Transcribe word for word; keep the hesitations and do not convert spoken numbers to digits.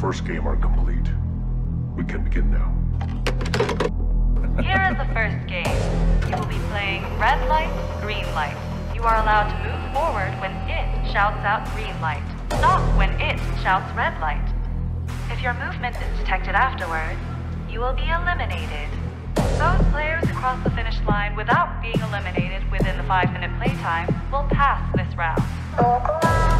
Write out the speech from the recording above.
first game are complete. We can begin now. Here is the first game. You will be playing red light, green light. You are allowed to move forward when it shouts out green light. Stop when it shouts red light. If your movement is detected afterwards, you will be eliminated. Those players who cross the finish line without being eliminated within the five minute playtime will pass this round.